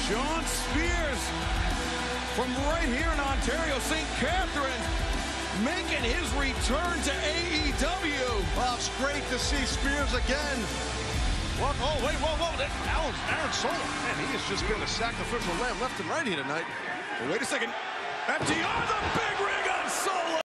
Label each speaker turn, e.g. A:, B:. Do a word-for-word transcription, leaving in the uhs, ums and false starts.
A: Shawn Spears from right here in Ontario, Saint Catharines, making his return to A E W.
B: Well, it's great to see Spears again. Well, oh, wait, whoa, whoa. That Aaron, Aaron Solo. Man, he has just been a sacrificial lamb left and right here tonight.
A: Well, wait a second. F T R, the big rig on Solo.